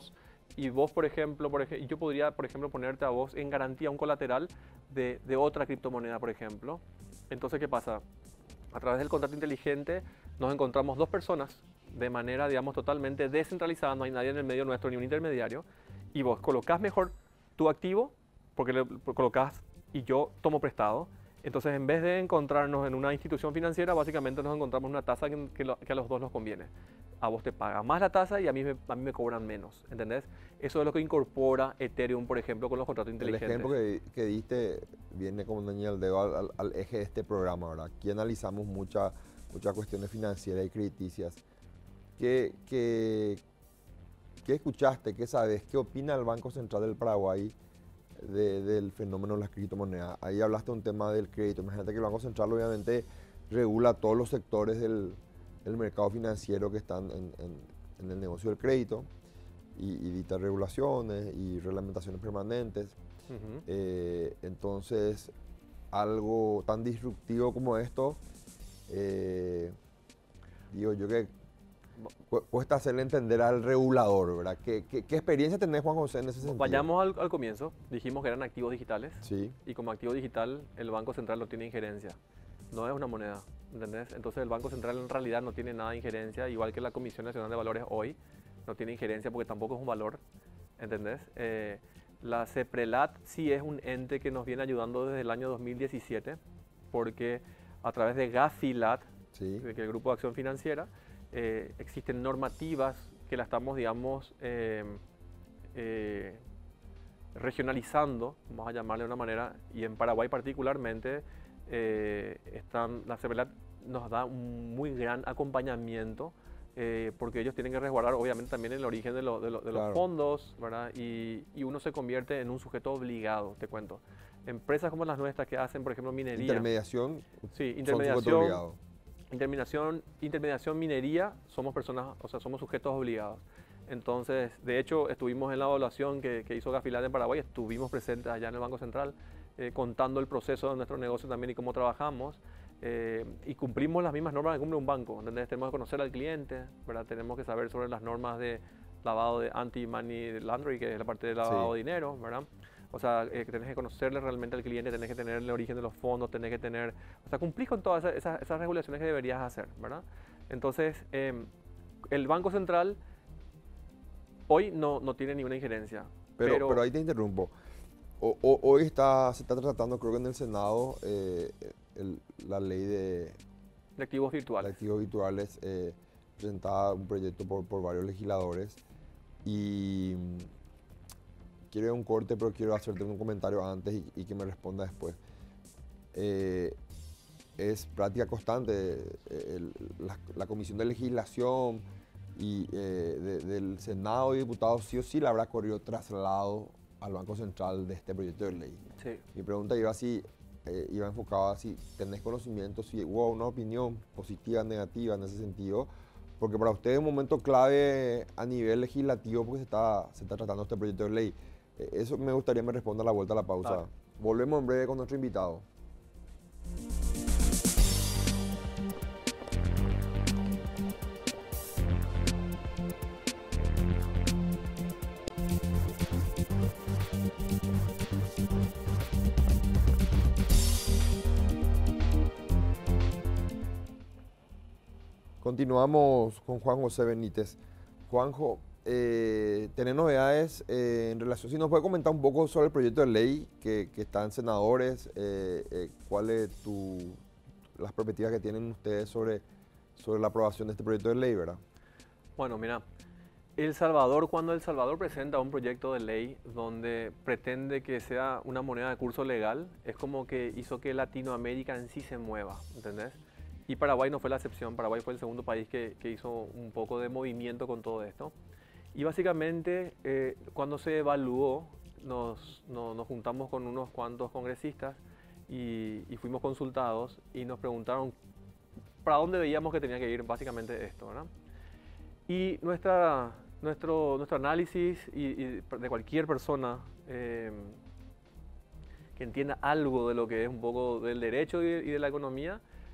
y vos, por ejemplo, yo podría, por ejemplo, ponerte a vos en garantía un colateral de otra criptomoneda, por ejemplo. Entonces, ¿qué pasa? A través del contrato inteligente nos encontramos dos personas de manera, digamos, totalmente descentralizada, no hay nadie en el medio nuestro ni un intermediario, y vos colocás mejor tu activo, porque le colocás y yo tomo prestado. Entonces, en vez de encontrarnos en una institución financiera, básicamente nos encontramos una tasa que a los dos nos conviene. A vos te paga más la tasa y a mí me cobran menos, ¿entendés? Eso es lo que incorpora Ethereum, por ejemplo, con los contratos inteligentes. El ejemplo que diste viene como un anillo al dedo al eje de este programa, ¿verdad? Aquí analizamos muchas cuestiones financieras y crediticias. ¿Qué escuchaste? ¿Qué sabes? ¿Qué opina el Banco Central del Paraguay del fenómeno de las criptomonedas? Ahí hablaste de un tema del crédito. Imagínate que el Banco Central obviamente regula todos los sectores del mercado financiero que están en el negocio del crédito y dicta regulaciones y reglamentaciones permanentes. Entonces, algo tan disruptivo como esto, digo yo que cuesta hacerle entender al regulador, ¿verdad? ¿Qué experiencia tenés, Juan José, en ese sentido? Vayamos al comienzo. Dijimos que eran activos digitales. Sí. Y como activo digital, el Banco Central no tiene injerencia. No es una moneda, ¿entendés? Entonces el Banco Central en realidad no tiene nada de injerencia, igual que la Comisión Nacional de Valores hoy no tiene injerencia porque tampoco es un valor, ¿entendés? La CEPRELAT sí es un ente que nos viene ayudando desde el año 2017, porque a través de GAFILAT, Sí. que es el Grupo de Acción Financiera, existen normativas que la estamos, digamos, regionalizando, vamos a llamarle de una manera, y en Paraguay particularmente, la CEPRELAT nos da un muy gran acompañamiento, porque ellos tienen que resguardar obviamente también el origen de los Claro. fondos, ¿verdad? Y uno se convierte en un sujeto obligado, te cuento. Empresas como las nuestras que hacen, por ejemplo, minería. Intermediación. Sí, Son sujetos obligados. intermediación, minería, somos personas, o sea, somos sujetos obligados. Entonces, de hecho, estuvimos en la evaluación que hizo Gafilat en Paraguay, estuvimos presentes allá en el Banco Central, contando el proceso de nuestro negocio también y cómo trabajamos, y cumplimos las mismas normas que cumple un banco. ¿Entendés? Tenemos que conocer al cliente, ¿verdad? Tenemos que saber sobre las normas de lavado de anti-money laundering, que es la parte de lavado de dinero, ¿verdad? O sea, tenés que conocerle realmente al cliente, tenés que tener el origen de los fondos, tenés que tener... O sea, cumplís con todas esas regulaciones que deberías hacer, ¿verdad? Entonces, el Banco Central hoy no tiene ninguna injerencia. Pero ahí te interrumpo. Hoy se está tratando, creo que en el Senado, la ley de activos virtuales. activos virtuales, presentada un proyecto por varios legisladores. Y quiero un corte, pero quiero hacerte un comentario antes y que me responda después. Es práctica constante. La Comisión de Legislación y del Senado y diputados sí o sí le habrá corrido traslado al Banco Central de este proyecto de ley. Sí. Mi pregunta iba enfocada si tenés conocimiento, si hubo una opinión positiva, negativa en ese sentido, porque para usted es un momento clave a nivel legislativo porque se está tratando este proyecto de ley. Eso me gustaría me responda a la vuelta a la pausa. Claro. Volvemos en breve con nuestro invitado. Continuamos con Juan José Benítez. Juanjo, ¿tenés novedades en relación? Si nos puede comentar un poco sobre el proyecto de ley que está en senadores, cuáles las perspectivas que tienen ustedes sobre la aprobación de este proyecto de ley, ¿verdad? Bueno, mira, cuando El Salvador presenta un proyecto de ley donde pretende que sea una moneda de curso legal, es como que hizo que Latinoamérica en sí se mueva, ¿entendés? Y Paraguay no fue la excepción. Paraguay fue el segundo país que hizo un poco de movimiento con todo esto. Y básicamente, cuando se evaluó, nos juntamos con unos cuantos congresistas y fuimos consultados y nos preguntaron para dónde veíamos que tenía que ir básicamente esto, ¿verdad? Y nuestro análisis y de cualquier persona que entienda algo de lo que es un poco del derecho y de la economía,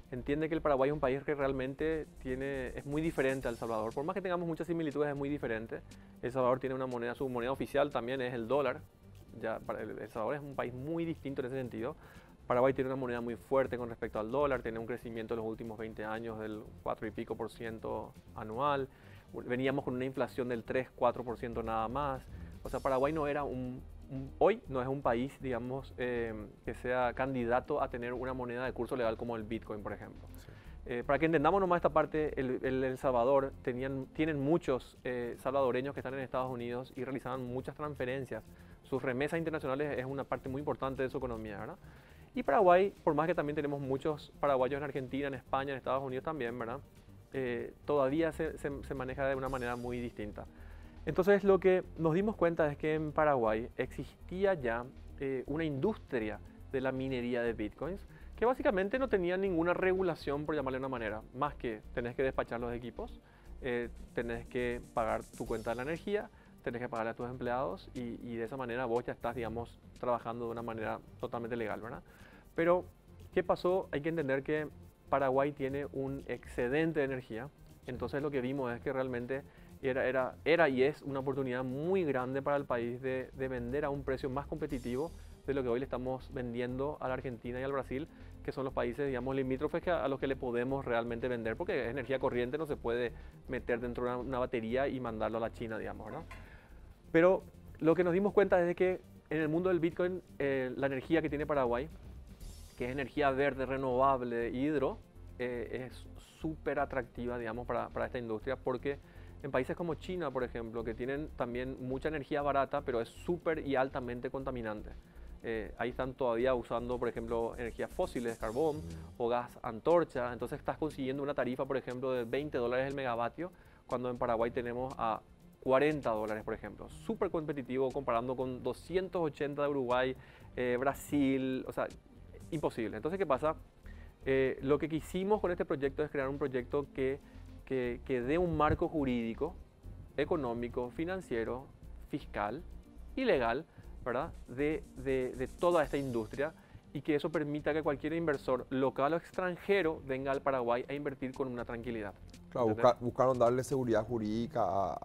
entiende que el Paraguay es un país que realmente es muy diferente a El Salvador. Por más que tengamos muchas similitudes, es muy diferente. El Salvador tiene una moneda, su moneda oficial también es el dólar. Ya, El Salvador es un país muy distinto en ese sentido. Paraguay tiene una moneda muy fuerte con respecto al dólar, tiene un crecimiento en los últimos 20 años del 4 y pico por ciento anual. Veníamos con una inflación del 3-4% nada más. O sea, Paraguay no era hoy no es un país, digamos, que sea candidato a tener una moneda de curso legal como el Bitcoin, por ejemplo. Sí. Para que entendamos nomás esta parte, El Salvador tienen muchos salvadoreños que están en Estados Unidos y realizaban muchas transferencias. Sus remesas internacionales es una parte muy importante de su economía, ¿verdad? Y Paraguay, por más que también tenemos muchos paraguayos en Argentina, en España, en Estados Unidos también, ¿verdad? Todavía se maneja de una manera muy distinta. Entonces lo que nos dimos cuenta es que en Paraguay existía ya una industria de la minería de bitcoins que básicamente no tenía ninguna regulación, por llamarle de una manera, más que tenés que despachar los equipos, tenés que pagar tu cuenta de la energía, tenés que pagarle a tus empleados y de esa manera vos ya estás, digamos, trabajando de una manera totalmente legal, ¿verdad? Pero, ¿qué pasó? Hay que entender que Paraguay tiene un excedente de energía, entonces lo que vimos es que realmente era y es una oportunidad muy grande para el país de vender a un precio más competitivo de lo que hoy le estamos vendiendo a la Argentina y al Brasil, que son los países, digamos, limítrofes a los que le podemos realmente vender, porque energía corriente no se puede meter dentro de una batería y mandarlo a la China, digamos, ¿no? Pero lo que nos dimos cuenta es de que en el mundo del Bitcoin, la energía que tiene Paraguay, que es energía verde, renovable, hidro, es súper atractiva, digamos, para esta industria, porque en países como China, por ejemplo, que tienen también mucha energía barata, pero es súper y altamente contaminante. Ahí están todavía usando, por ejemplo, energías fósiles, carbón o gas antorcha. Entonces estás consiguiendo una tarifa, por ejemplo, de $20 el megavatio, cuando en Paraguay tenemos a $40, por ejemplo. Súper competitivo comparando con 280 de Uruguay, Brasil, o sea, imposible. Entonces, ¿qué pasa? Lo que quisimos con este proyecto es crear un proyecto que dé un marco jurídico, económico, financiero, fiscal y legal, ¿verdad? de toda esta industria y que eso permita que cualquier inversor local o extranjero venga al Paraguay a invertir con una tranquilidad. Claro, buscaron darle seguridad jurídica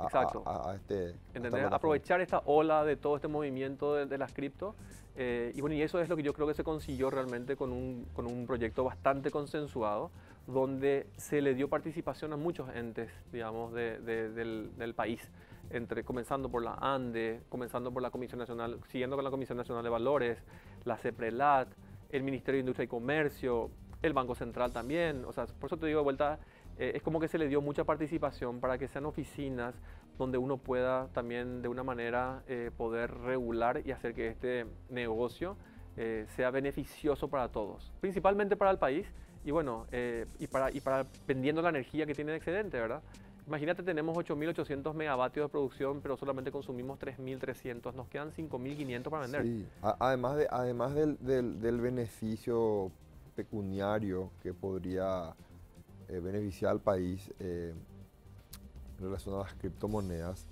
a este... ¿Entendés? Aprovechar esta ola de todo este movimiento de las cripto. Y bueno, y eso es lo que yo creo que se consiguió realmente con un proyecto bastante consensuado, donde se le dio participación a muchos entes, digamos, del país, comenzando por la ANDE, comenzando por la Comisión Nacional, siguiendo con la Comisión Nacional de Valores, la CEPRELAT, el Ministerio de Industria y Comercio, el Banco Central también. O sea, por eso te digo de vuelta, es como que se le dio mucha participación para que sean oficinas donde uno pueda también de una manera poder regular y hacer que este negocio sea beneficioso para todos, principalmente para el país y bueno, y para vendiendo la energía que tiene de excedente, ¿verdad? Imagínate, tenemos 8.800 megavatios de producción, pero solamente consumimos 3.300, nos quedan 5.500 para vender. Sí, además del beneficio pecuniario que podría beneficiar al país en relación a las criptomonedas,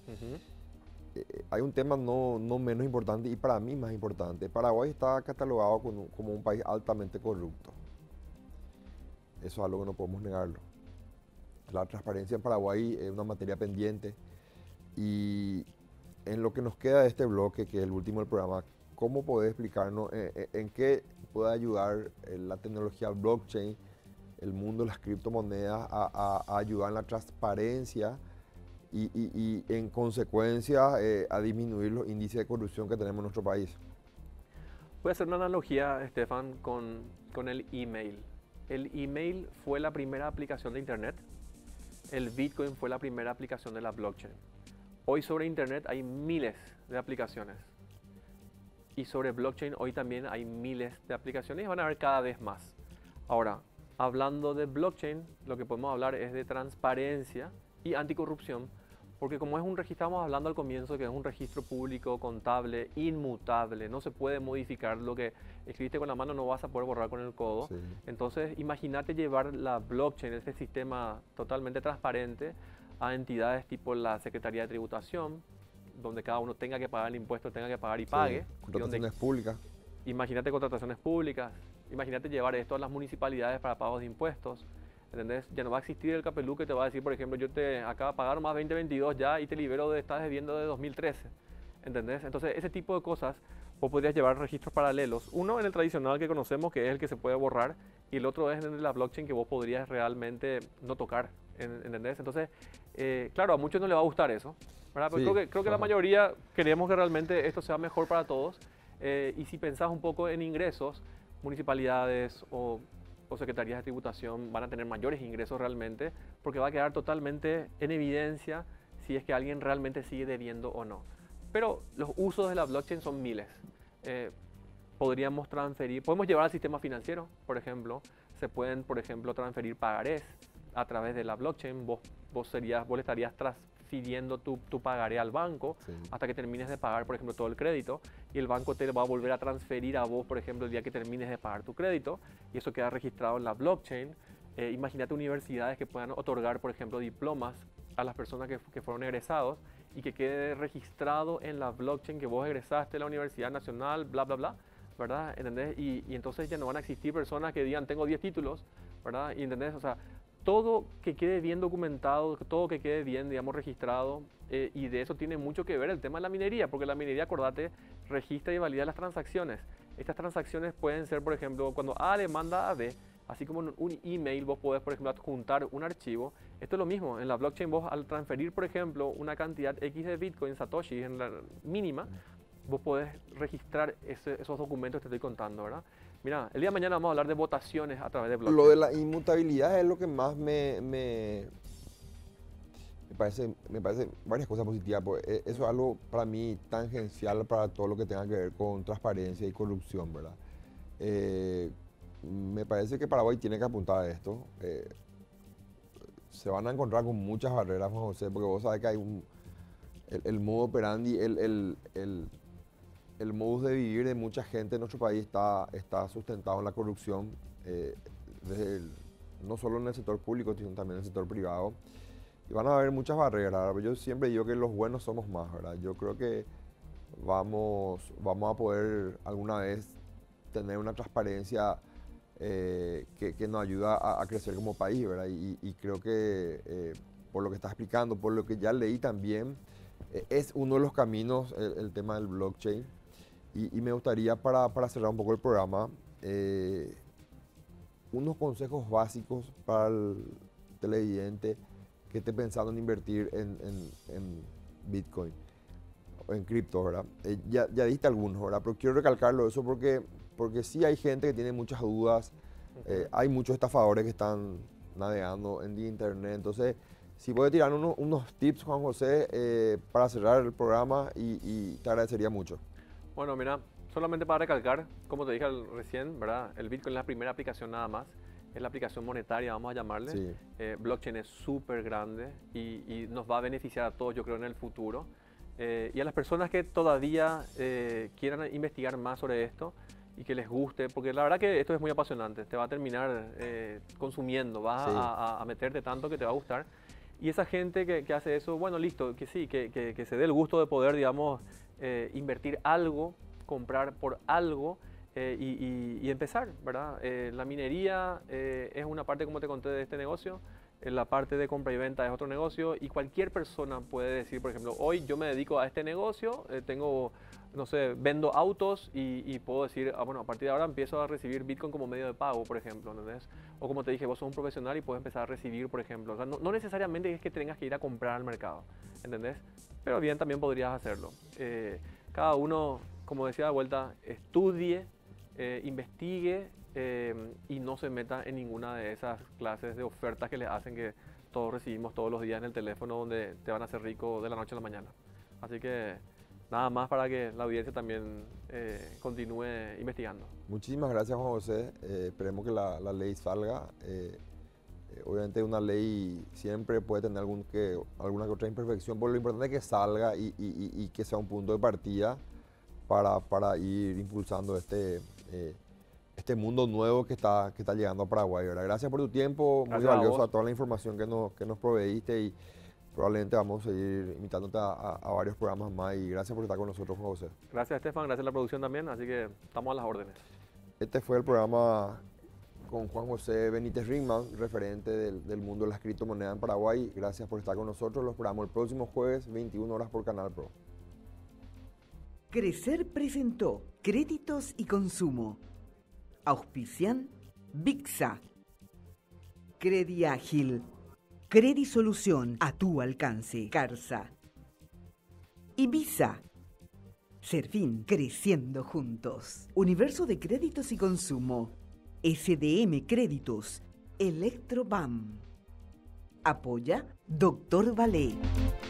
hay un tema no menos importante y para mí más importante. Paraguay está catalogado como un país altamente corrupto. Eso es algo que no podemos negarlo. La transparencia en Paraguay es una materia pendiente y en lo que nos queda de este bloque, que es el último del programa, ¿cómo podés explicarnos en qué puede ayudar la tecnología blockchain, el mundo de las criptomonedas a ayudar en la transparencia y en consecuencia a disminuir los índices de corrupción que tenemos en nuestro país? Voy a hacer una analogía, Estefan, con el email. El email fue la primera aplicación de Internet. El Bitcoin fue la primera aplicación de la blockchain. Hoy sobre Internet hay miles de aplicaciones. Y sobre blockchain hoy también hay miles de aplicaciones y van a haber cada vez más. Ahora, hablando de blockchain, lo que podemos hablar es de transparencia y anticorrupción, porque como es un registro, estamos hablando al comienzo que es un registro público, contable, inmutable, no se puede modificar, lo que escribiste con la mano no vas a poder borrar con el codo. Sí. Entonces, imagínate llevar la blockchain, este sistema totalmente transparente, a entidades tipo la Secretaría de Tributación, donde cada uno tenga que pagar el impuesto, tenga que pagar y pague. Contrataciones públicas. Imagínate contrataciones públicas, imagínate llevar esto a las municipalidades para pagos de impuestos, ¿entendés? Ya no va a existir el Capelú que te va a decir, por ejemplo, yo te acabo de pagar más 2022 ya y te libero de estás debiendo de 2013, ¿entendés? Entonces, ese tipo de cosas, vos podrías llevar registros paralelos. Uno en el tradicional que conocemos, que es el que se puede borrar, y el otro es en la blockchain que vos podrías realmente no tocar, ¿entendés? Entonces, claro, a muchos no les va a gustar eso, ¿verdad? Pero Sí, creo que la mayoría queremos que realmente esto sea mejor para todos. Y si pensás un poco en ingresos, municipalidades o secretarías de tributación van a tener mayores ingresos realmente, porque va a quedar totalmente en evidencia si es que alguien realmente sigue debiendo o no. Pero los usos de la blockchain son miles. Podríamos transferir, podemos llevar al sistema financiero, por ejemplo. Se pueden, por ejemplo, transferir pagarés a través de la blockchain. Vos le estarías transfiriendo tu pagaré al banco hasta que termines de pagar, por ejemplo, todo el crédito. Y el banco te va a volver a transferir a vos, por ejemplo, el día que termines de pagar tu crédito. Y eso queda registrado en la blockchain. Imagínate universidades que puedan otorgar, por ejemplo, diplomas a las personas que fueron egresados y que quede registrado en la blockchain que vos egresaste de la Universidad Nacional, bla, bla, bla, ¿verdad? ¿Entendés? Y entonces ya no van a existir personas que digan, tengo 10 títulos, ¿verdad? ¿Y entendés? O sea, todo que quede bien documentado, todo que quede bien, digamos, registrado, y de eso tiene mucho que ver el tema de la minería, porque la minería, acordate, registra y valida las transacciones. Estas transacciones pueden ser, por ejemplo, cuando A le manda a B, así como en un email vos podés, por ejemplo, adjuntar un archivo. Esto es lo mismo, en la blockchain vos al transferir, por ejemplo, una cantidad X de Bitcoin, Satoshi, en la mínima, vos podés registrar esos documentos que te estoy contando, ¿verdad? Mira, el día de mañana vamos a hablar de votaciones a través de blockchain. Lo de la inmutabilidad es lo que más me parece varias cosas positivas, porque eso es algo para mí tangencial para todo lo que tenga que ver con transparencia y corrupción, ¿verdad? Me parece que Paraguay tiene que apuntar a esto. Se van a encontrar con muchas barreras, Juan José, porque vos sabés que hay el modo operandi, el modus de vivir de mucha gente en nuestro país está sustentado en la corrupción, no solo en el sector público, sino también en el sector privado. Y van a haber muchas barreras, ¿verdad? Yo siempre digo que los buenos somos más, ¿verdad? Yo creo que vamos a poder alguna vez tener una transparencia que nos ayuda a crecer como país, ¿verdad? Y creo que por lo que estás explicando, por lo que ya leí también, es uno de los caminos el tema del blockchain. Y me gustaría, para cerrar un poco el programa, unos consejos básicos para el televidente que esté pensando en invertir en Bitcoin o en cripto, ¿verdad? Ya diste algunos, ¿verdad? Pero quiero recalcarlo eso porque sí hay gente que tiene muchas dudas, hay muchos estafadores que están navegando en internet, entonces si puedes tirar unos tips, Juan José, para cerrar el programa y te agradecería mucho. Bueno, mira, solamente para recalcar, como te dije recién, ¿verdad? El Bitcoin es la primera aplicación nada más, es la aplicación monetaria, vamos a llamarle. Sí. Blockchain es súper grande y nos va a beneficiar a todos, yo creo, en el futuro. Y a las personas que todavía quieran investigar más sobre esto y que les guste, porque la verdad que esto es muy apasionante, te va a terminar consumiendo, vas a meterte tanto que te va a gustar. Y esa gente que hace eso, bueno, listo, que sí, que se dé el gusto de poder, digamos, invertir algo, comprar por algo y empezar, ¿verdad? La minería es una parte, como te conté, de este negocio. La parte de compra y venta es otro negocio y cualquier persona puede decir, por ejemplo, hoy yo me dedico a este negocio, tengo, no sé, vendo autos y puedo decir, bueno, a partir de ahora empiezo a recibir Bitcoin como medio de pago, por ejemplo, ¿entendés? O como te dije, vos sos un profesional y puedes empezar a recibir, por ejemplo. O sea, no necesariamente es que tengas que ir a comprar al mercado, ¿entendés? Pero bien, también podrías hacerlo. Cada uno, como decía de vuelta, estudie, investigue, y no se meta en ninguna de esas clases de ofertas que les hacen que todos recibimos todos los días en el teléfono donde te van a hacer rico de la noche a la mañana. Así que nada más para que la audiencia también continúe investigando. Muchísimas gracias, Juan José. Esperemos que la ley salga. Obviamente una ley siempre puede tener alguna que otra imperfección, pero lo importante es que salga y que sea un punto de partida para ir impulsando este mundo nuevo que está llegando a Paraguay, ¿verdad? Gracias por tu tiempo, muy valioso a toda la información que nos proveíste y probablemente vamos a seguir invitándote a varios programas más y gracias por estar con nosotros, Juan José. Gracias, Estefan, gracias a la producción también, así que estamos a las órdenes. Este fue el programa con Juan José Benítez Ringman, referente del mundo de las criptomonedas en Paraguay. Gracias por estar con nosotros. Los esperamos el próximo jueves, 21 horas por Canal Pro. Crecer presentó Créditos y Consumo. Auspician Bixa. Crediágil. Credisolución a tu alcance. Carsa. Ibiza. Serfín, creciendo juntos. Universo de Créditos y Consumo. SDM Créditos. Electrobam. Apoya Dr. Valé.